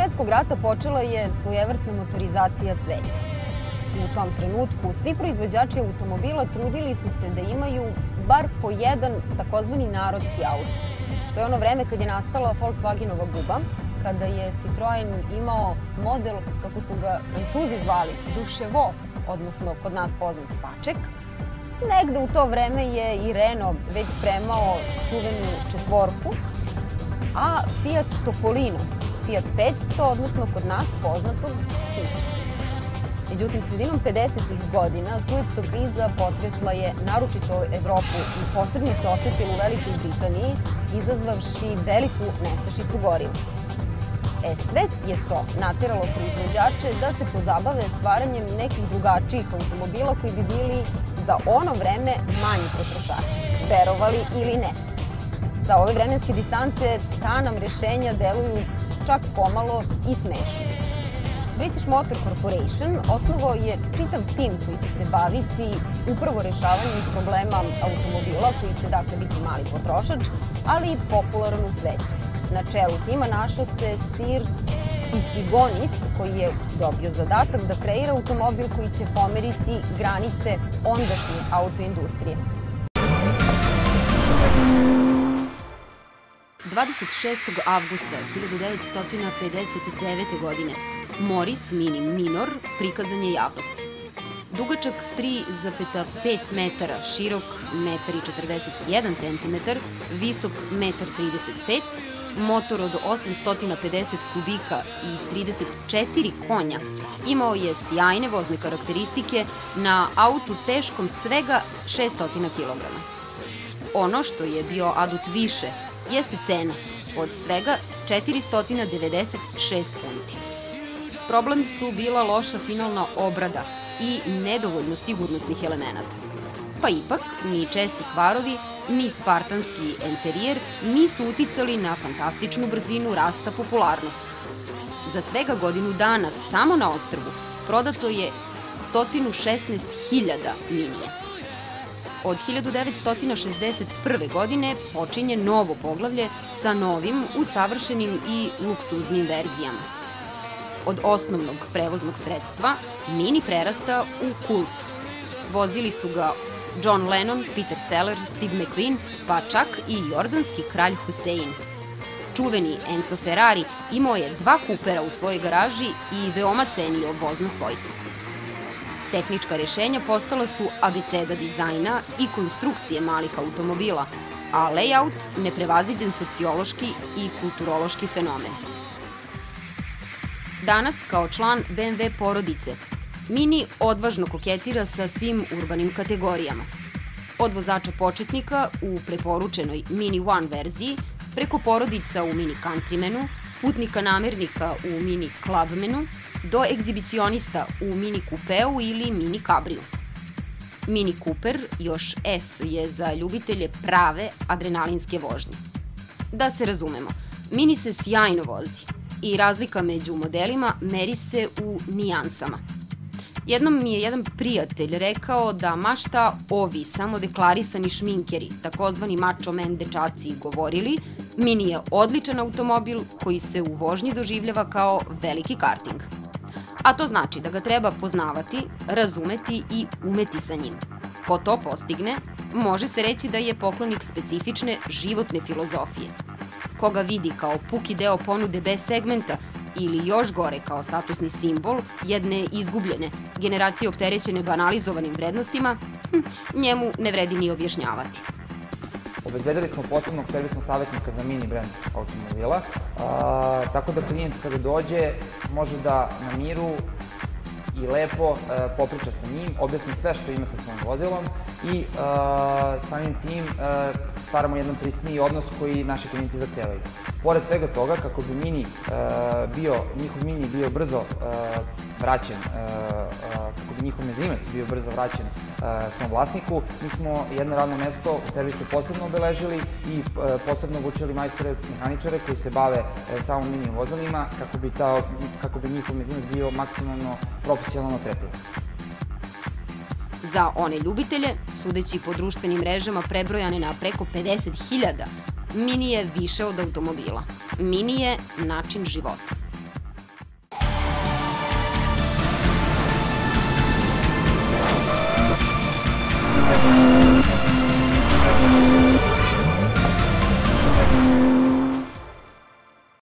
svetskog rata počela je svojevrsna motorizacija sveta. U tom trenutku svi proizvođači automobila trudili su se da imaju bar po jedan takozvani narodski auto. To je ono vreme kad je nastala Volkswagenova buba, kada je Citroen imao model, kako su ga Francuzi zvali, Duševo, odnosno kod nas poznat Spaček. Negde u to vreme je i Renault već spremao čuvenu četvorku, a Fiat Topolino, Fiat 500, odnosno kod nas poznatog Fića. Međutim, sredinom 50-ih godina Suetska kriza potresla je naročito Evropu i posebno se osetila u Velikoj Britaniji, izazvavši veliku nestašicu goriva. Sve je to nateralo proizvođače da se pozabave stvaranjem nekih drugačijih automobila koji bi bili za ono vreme manji potrošači, verovali ili ne. Sa ove vremenske distance ta nam rešenja deluju čak pomalo i smešno. British Motor Corporation osnovao je čitav tim koji će se baviti upravo rešavanjem problema automobila koji će dakle biti mali potrošač, ali i popularan u svetu. Na čelu tima našao se Sir Isigonis, koji je dobio zadatak da kreira automobil koji će pomeriti granice ondašnje autoindustrije. 26. avgusta 1959. godine Morris Mini Minor prikazan je javnosti. Dugačak 3,5 metara, širok 1,41 cm, visok 1,35 m, motor od 850 kubika i 34 konja, imao je sjajne vozne karakteristike na autu teškom svega 600 kg. Ono što je bio adut više jeste cena od svega 496 funti. Problem su bila loša finalna obrada i nedovoljno sigurnosnih elemenata. Pa ipak, ni česti kvarovi, ni spartanski enterijer nisu uticali na fantastičnu brzinu rasta popularnosti. Za svega godinu dana samo na ostrvu prodato je 116.000 minija. Od 1961. godine počinje novo poglavlje sa novim, usavršenim i luksuznim verzijama. Od osnovnog prevoznog sredstva Mini prerasta u kult. Vozili su ga John Lennon, Peter Sellers, Steve McQueen, pa čak i jordanski kralj Husein. Čuveni Enzo Ferrari imao je 2 kupera u svojoj garaži i veoma cenio vozna svojstva. Tehnička rešenja postala su abeceda dizajna i konstrukcije malih automobila, a layout neprevaziđen sociološki i kulturološki fenomen. Danas, kao član BMW porodice, Mini odvažno koketira sa svim urbanim kategorijama. Od vozača početnika u preporučenoj Mini One verziji, preko porodica u Mini Countrymanu, putnika namernika u Mini Clubmanu, do egzibicionista u Mini Coupeu ili Mini Cabriju. Mini Cooper, još S, je za ljubitelje prave adrenalinske vožnje. Da se razumemo, Mini se sjajno vozi i razlika među modelima meri se u nijansama. Jednom mi je jedan prijatelj rekao da ma šta ovi samo deklarisani šminkeri, takozvani macho man dečaci, govorili, Mini je odličan automobil koji se u vožnji doživljava kao veliki karting. A to znači da ga treba poznavati, razumeti i umeti sa njim. Ko to postigne, može se reći da je poklonik specifične životne filozofije. Koga vidi kao puki deo ponude B segmenta ili još gore kao statusni simbol jedne izgubljene, generacije opterećene banalizovanim vrednostima, njemu ne vredi ni objašnjavati. Obezbedili smo posebnog servisnog savjetnika za Mini brand automobila, tako da klijent kada dođe može da na miru i lepo popriča sa njim, objasni sve što ima sa svojim vozilom i samim tim stvaramo jedan prisniji odnos koji naši klijenti zahtevaju. Pored svega toga, kako bi njihov Mini bio brzo vraćen, kako bi njihov mezimac bio brzo vraćen svom vlasniku, mi smo jedno radno mesto u servisu posebno obeležili i posebno obučili majstore mehaničare koji se bave samo Mini vozilima kako bi njihov mezimac bio maksimalno profesionalno tretiran. Za one ljubitelje, sudeći po društvenim mrežama prebrojane na preko 50.000, Mini je više od automobila. Mini je način života.